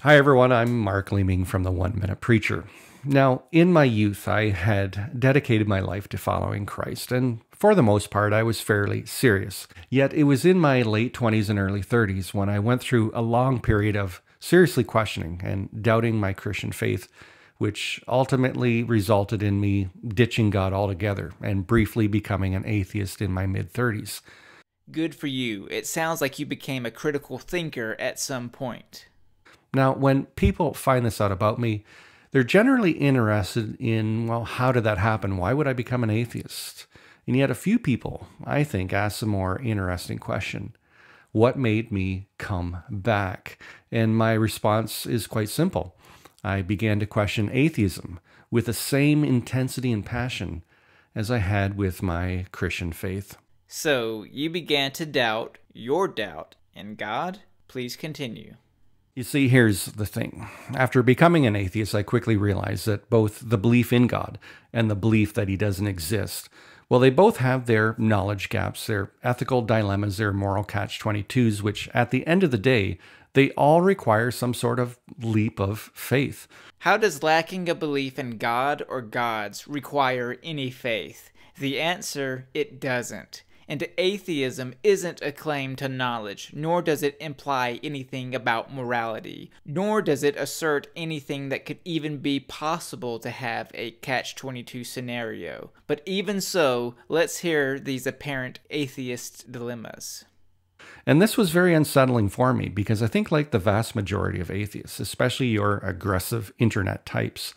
Hi everyone, I'm Mark Leeming from the 1 Minute Preacher. Now, in my youth, I had dedicated my life to following Christ, and for the most part, I was fairly serious. Yet it was in my late 20s and early 30s when I went through a long period of seriously questioning and doubting my Christian faith, which ultimately resulted in me ditching God altogether and briefly becoming an atheist in my mid-30s. Good for you. It sounds like you became a critical thinker at some point. Now, when people find this out about me, they're generally interested in, well, how did that happen? Why would I become an atheist? And yet a few people, I think, ask a more interesting question. What made me come back? And my response is quite simple. I began to question atheism with the same intensity and passion as I had with my Christian faith. So, you began to doubt your doubt in God? Please continue. You see, here's the thing. After becoming an atheist, I quickly realized that both the belief in God and the belief that he doesn't exist, well, they both have their knowledge gaps, their ethical dilemmas, their moral catch-22s, which at the end of the day, they all require some sort of leap of faith. How does lacking a belief in God or gods require any faith? The answer, it doesn't. And atheism isn't a claim to knowledge, nor does it imply anything about morality, nor does it assert anything that could even be possible to have a catch-22 scenario. But even so, let's hear these apparent atheist dilemmas. And this was very unsettling for me because I think, like the vast majority of atheists, especially your aggressive internet types,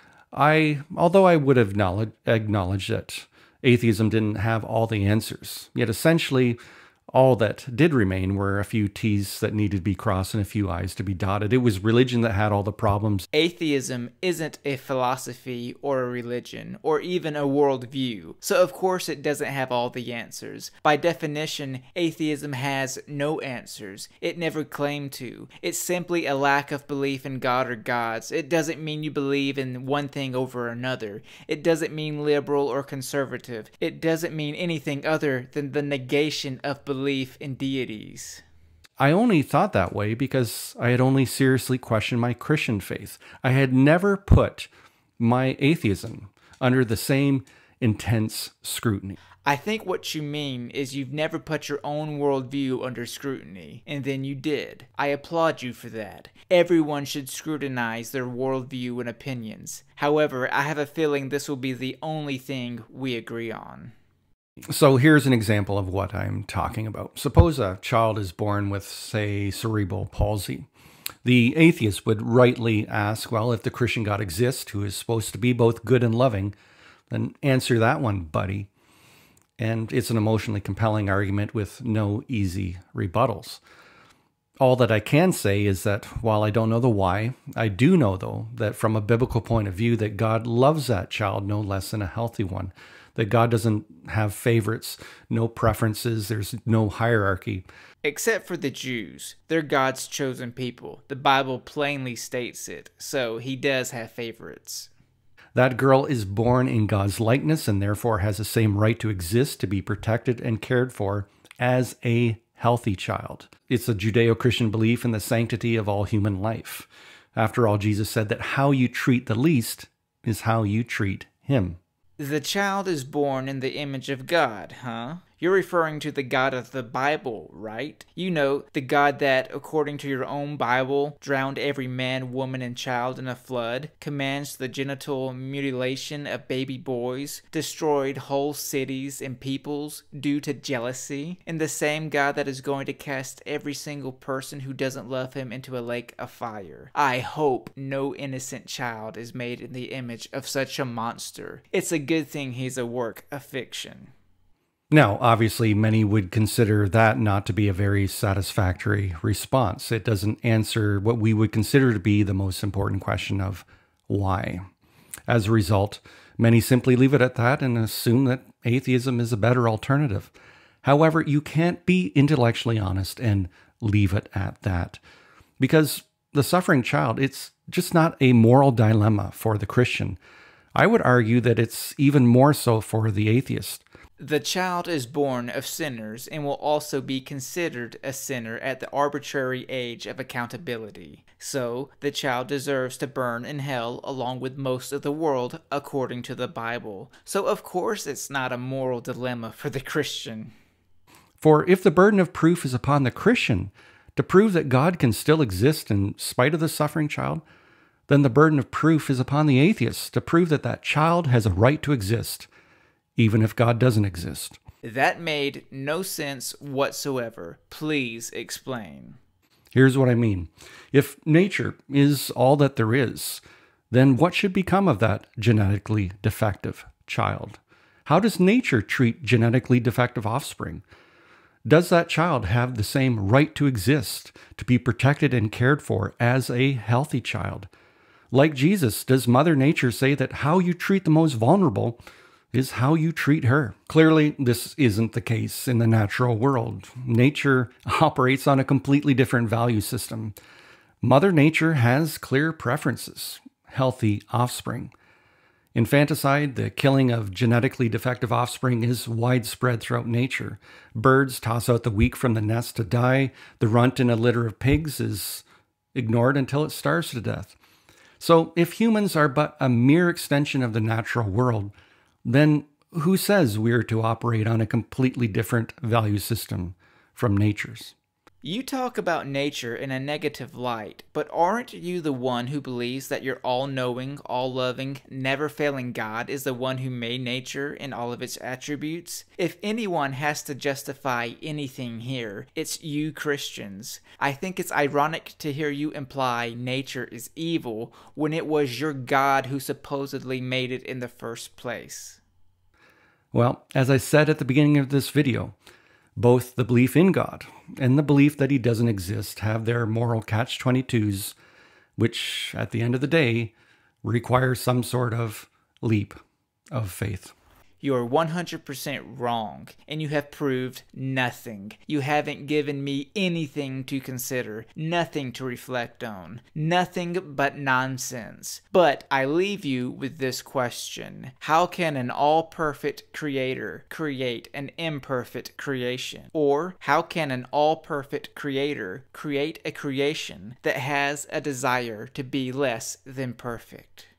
although I would have acknowledged that atheism didn't have all the answers, yet essentially all that did remain were a few T's that needed to be crossed and a few I's to be dotted. It was religion that had all the problems. Atheism isn't a philosophy or a religion or even a worldview, so of course it doesn't have all the answers. By definition, atheism has no answers. It never claimed to. It's simply a lack of belief in God or gods. It doesn't mean you believe in one thing over another. It doesn't mean liberal or conservative. It doesn't mean anything other than the negation of belief in deities. I only thought that way because I had only seriously questioned my Christian faith. I had never put my atheism under the same intense scrutiny. I think what you mean is you've never put your own worldview under scrutiny, and then you did. I applaud you for that. Everyone should scrutinize their worldview and opinions. However, I have a feeling this will be the only thing we agree on. So here's an example of what I'm talking about. Suppose a child is born with, say, cerebral palsy. The atheist would rightly ask, well, if the Christian God exists, who is supposed to be both good and loving, then answer that one, buddy. And it's an emotionally compelling argument with no easy rebuttals. All that I can say is that while I don't know the why, I do know, though, that from a biblical point of view, that God loves that child no less than a healthy one. That God doesn't have favorites, no preferences, there's no hierarchy. Except for the Jews. They're God's chosen people. The Bible plainly states it, so he does have favorites. That girl is born in God's likeness and therefore has the same right to exist, to be protected and cared for as a healthy child. It's a Judeo-Christian belief in the sanctity of all human life. After all, Jesus said that how you treat the least is how you treat him. The child is born in the image of God, huh? You're referring to the God of the Bible, right? You know, the God that, according to your own Bible, drowned every man, woman, and child in a flood, commands the genital mutilation of baby boys, destroyed whole cities and peoples due to jealousy, and the same God that is going to cast every single person who doesn't love him into a lake of fire. I hope no innocent child is made in the image of such a monster. It's a good thing he's a work of fiction. Now, obviously, many would consider that not to be a very satisfactory response. It doesn't answer what we would consider to be the most important question of why. As a result, many simply leave it at that and assume that atheism is a better alternative. However, you can't be intellectually honest and leave it at that. Because the suffering child, it's just not a moral dilemma for the Christian. I would argue that it's even more so for the atheist. The child is born of sinners and will also be considered a sinner at the arbitrary age of accountability. So, the child deserves to burn in hell along with most of the world according to the Bible. So, of course, it's not a moral dilemma for the Christian. For if the burden of proof is upon the Christian to prove that God can still exist in spite of the suffering child, then the burden of proof is upon the atheist to prove that that child has a right to exist, even if God doesn't exist. That made no sense whatsoever. Please explain. Here's what I mean. If nature is all that there is, then what should become of that genetically defective child? How does nature treat genetically defective offspring? Does that child have the same right to exist, to be protected and cared for as a healthy child? Like Jesus, does Mother Nature say that how you treat the most vulnerable is how you treat her? Clearly, this isn't the case in the natural world. Nature operates on a completely different value system. Mother Nature has clear preferences: healthy offspring. Infanticide, the killing of genetically defective offspring, is widespread throughout nature. Birds toss out the weak from the nest to die. The runt in a litter of pigs is ignored until it starves to death. So if humans are but a mere extension of the natural world, then who says we're to operate on a completely different value system from nature's? You talk about nature in a negative light, but aren't you the one who believes that your all-knowing, all-loving, never-failing God is the one who made nature and all of its attributes? If anyone has to justify anything here, it's you Christians. I think it's ironic to hear you imply nature is evil when it was your God who supposedly made it in the first place. Well, as I said at the beginning of this video, both the belief in God and the belief that he doesn't exist have their moral catch-22s, which, at the end of the day, require some sort of leap of faith. You're 100% wrong, and you have proved nothing. You haven't given me anything to consider, nothing to reflect on, nothing but nonsense. But I leave you with this question: how can an all-perfect creator create an imperfect creation? Or how can an all-perfect creator create a creation that has a desire to be less than perfect?